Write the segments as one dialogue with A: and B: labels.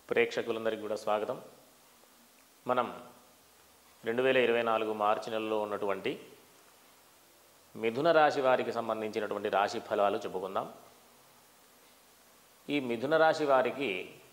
A: ప్రేక్షకులందరికీ కూడా స్వాగతం. మనం 2024 మార్చి నెలలో ఉన్నటువంటి మిథున రాశి వారికి సంబంధించినటువంటి రాశి ఫలాలు చెప్పుకుందాం. ఈ మిథున రాశి వారికి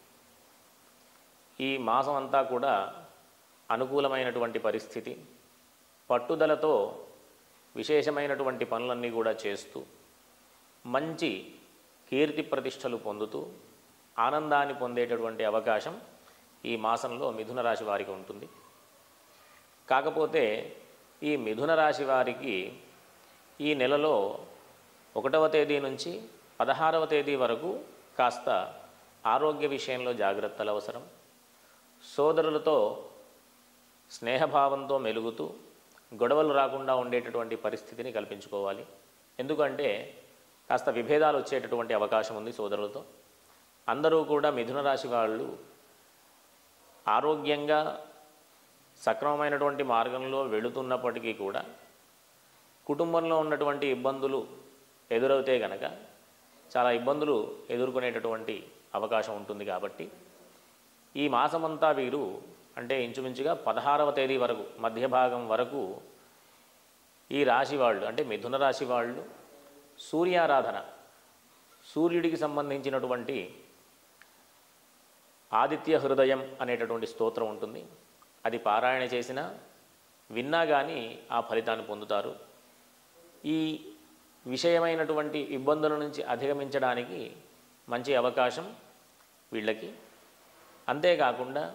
A: ఈ మాసం అంతా కూడా అనుకూలమైనటువంటి పరిస్థితి, పట్టుదలతో విశేషమైనటువంటి పనులన్నీ కూడా చేస్తూ మంచి కీర్తి ప్రతిష్టలు పొందుతూ ఆనందాన్ని పొందేటటువంటి అవకాశం ఈ మాసంలో మిథున రాశి వారికి ఉంటుంది. కాకపోతే ఈ మిథున రాశి వారికి ఈ నెలలో 1వ తేదీ నుంచి 16వ తేదీ వరకు కాస్త ఆరోగ్య విషయంలో జాగ్రత్తలు అవసరం. సోదరులతో స్నేహభావంతో మెలుగుతూ గొడవలు రాకుండా ఉండేటటువంటి పరిస్థితిని కల్పించుకోవాలి. ఎందుకంటే కాస్త విభేదాలు వచ్చేటటువంటి అవకాశం ఉంది సోదరులతో. అందరూ కూడా మిథున రాశి వాళ్ళు ఆరోగ్యంగా సక్రమమైనటువంటి మార్గంలో వెళుతున్నప్పటికీ కూడా కుటుంబంలో ఉన్నటువంటి ఇబ్బందులు ఎదురవుతే గనక చాలా ఇబ్బందులు ఎదుర్కొనేటటువంటి అవకాశం ఉంటుంది. కాబట్టి ఈ మాసమంతా వీరు అంటే ఇంచుమించుగా 16వ తేదీ వరకు మధ్య భాగం వరకు ఈ రాశి వాళ్ళు అంటే మిథున రాశి వాళ్ళు సూర్యారాధన, సూర్యుడికి సంబంధించినటువంటి ఆదిత్య హృదయం అనేటటువంటి స్తోత్రం ఉంటుంది. అది పారాయణ చేసినా విన్నా కానీ ఆ ఫలితాన్ని పొందుతారు. ఈ విషయమైనటువంటి ఇబ్బందుల నుంచి అధిగమించడానికి మంచి అవకాశం వీళ్ళకి. అంతేకాకుండా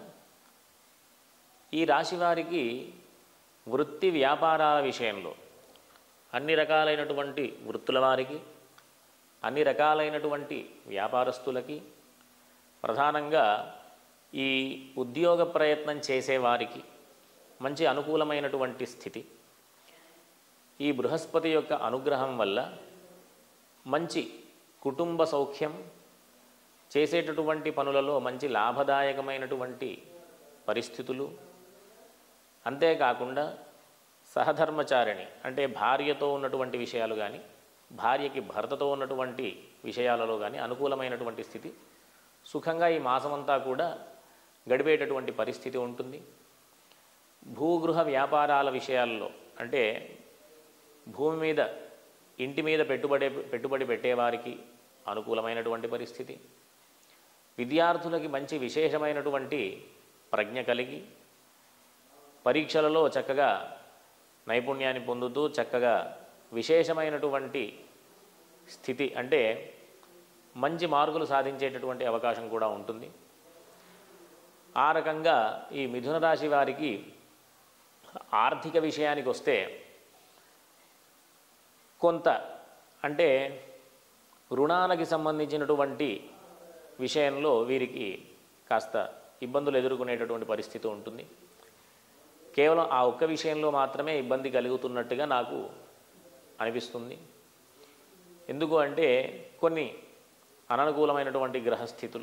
A: ఈ రాశి వారికి వృత్తి వ్యాపారాల విషయంలో అన్ని రకాలైనటువంటి వృత్తుల వారికి, అన్ని రకాలైనటువంటి వ్యాపారస్తులకి, ప్రధానంగా ఈ ఉద్యోగ ప్రయత్నం చేసేవారికి మంచి అనుకూలమైనటువంటి స్థితి. ఈ బృహస్పతి యొక్క అనుగ్రహం వల్ల మంచి కుటుంబ సౌఖ్యం, చేసేటటువంటి పనులలో మంచి లాభదాయకమైనటువంటి పరిస్థితులు, అంతేకాకుండా సహధర్మచారిణి అంటే భార్యతో ఉన్నటువంటి విషయాలు కానీ, భార్యకి భర్తతో ఉన్నటువంటి విషయాలలో కానీ అనుకూలమైనటువంటి స్థితి, సుఖంగా ఈ మాసమంతా కూడా గడిపేటటువంటి పరిస్థితి ఉంటుంది. భూగృహ వ్యాపారాల విషయాల్లో అంటే భూమి మీద, ఇంటి మీద పెట్టుబడి పెట్టేవారికి అనుకూలమైనటువంటి పరిస్థితి. విద్యార్థులకి మంచి విశేషమైనటువంటి ప్రజ్ఞ కలిగి పరీక్షలలో చక్కగా నైపుణ్యాన్ని పొందుతూ చక్కగా విశేషమైనటువంటి స్థితి అంటే మంచి మార్కులు సాధించేటటువంటి అవకాశం కూడా ఉంటుంది. ఆ రకంగా ఈ మిథున రాశి వారికి ఆర్థిక విషయానికి వస్తే కొంత అంటే రుణాలకి సంబంధించినటువంటి విషయంలో వీరికి కాస్త ఇబ్బందులు ఎదుర్కొనేటటువంటి పరిస్థితి ఉంటుంది. కేవలం ఆ ఒక్క విషయంలో మాత్రమే ఇబ్బంది కలుగుతున్నట్టుగా నాకు అనిపిస్తుంది. ఎందుకు అంటే కొన్ని అననుకూలమైనటువంటి గ్రహస్థితులు,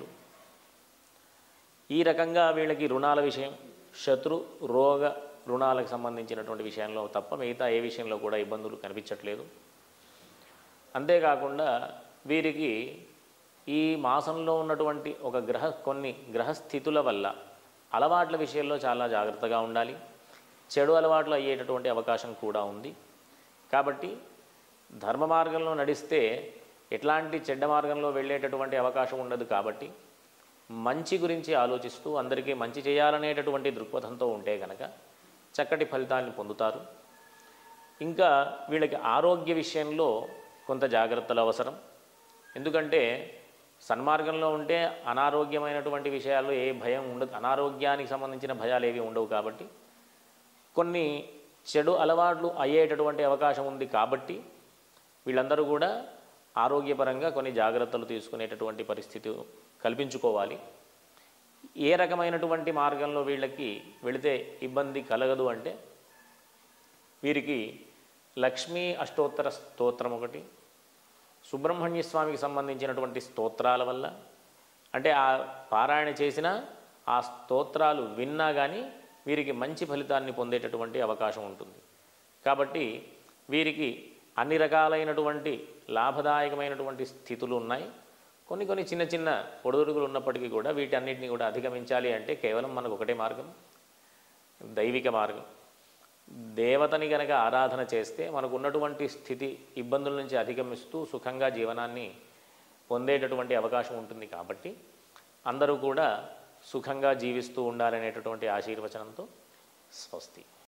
A: ఈ రకంగా వీళ్ళకి రుణాల విషయం, శత్రు రోగ రుణాలకు సంబంధించినటువంటి విషయంలో తప్ప మిగతా ఏ విషయంలో కూడా ఇబ్బందులు కనిపించట్లేదు. అంతేకాకుండా వీరికి ఈ మాసంలో ఉన్నటువంటి కొన్ని గ్రహస్థితుల వల్ల అలవాట్ల విషయంలో చాలా జాగ్రత్తగా ఉండాలి. చెడు అలవాట్లు అయ్యేటటువంటి అవకాశం కూడా ఉంది. కాబట్టి ధర్మ మార్గంలో నడిస్తే ఎట్లాంటి చెడ్డ మార్గంలో వెళ్ళేటటువంటి అవకాశం ఉండదు. కాబట్టి మంచి గురించి ఆలోచిస్తూ అందరికీ మంచి చేయాలనేటటువంటి దృక్పథంతో ఉంటే కనుక చక్కటి ఫలితాలను పొందుతారు. ఇంకా వీళ్ళకి ఆరోగ్య విషయంలో కొంత జాగ్రత్తలు అవసరం. ఎందుకంటే సన్మార్గంలో ఉంటే అనారోగ్యమైనటువంటి విషయాల్లో ఏ భయం ఉండదు, అనారోగ్యానికి సంబంధించిన భయాలు ఏవి ఉండవు. కాబట్టి కొన్ని చెడు అలవాట్లు అయ్యేటటువంటి అవకాశం ఉంది. కాబట్టి వీళ్ళందరూ కూడా ఆరోగ్యపరంగా కొన్ని జాగ్రత్తలు తీసుకునేటటువంటి పరిస్థితి కల్పించుకోవాలి. ఏ రకమైనటువంటి మార్గంలో వీళ్ళకి వెళితే ఇబ్బంది కలగదు అంటే వీరికి లక్ష్మీ అష్టోత్తర స్తోత్రం ఒకటి, సుబ్రహ్మణ్య స్వామికి సంబంధించినటువంటి స్తోత్రాల వల్ల అంటే ఆ పారాయణ చేసిన ఆ స్తోత్రాలు విన్నా కానీ వీరికి మంచి ఫలితాన్ని పొందేటటువంటి అవకాశం ఉంటుంది. కాబట్టి వీరికి అన్ని రకాలైనటువంటి లాభదాయకమైనటువంటి స్థితులు ఉన్నాయి. కొన్ని చిన్న చిన్న ఒడిదుడుకులు ఉన్నప్పటికీ కూడా వీటన్నిటిని కూడా అధిగమించాలి అంటే కేవలం మనకు ఒకటే మార్గం, దైవిక మార్గం. దేవతని గనక ఆరాధన చేస్తే మనకు ఉన్నటువంటి స్థితి ఇబ్బందుల నుంచి అధిగమిస్తూ సుఖంగా జీవనాన్ని పొందేటటువంటి అవకాశం ఉంటుంది. కాబట్టి అందరూ కూడా సుఖంగా జీవిస్తూ ఉండాలనేటటువంటి ఆశీర్వచనంతో స్వస్తి.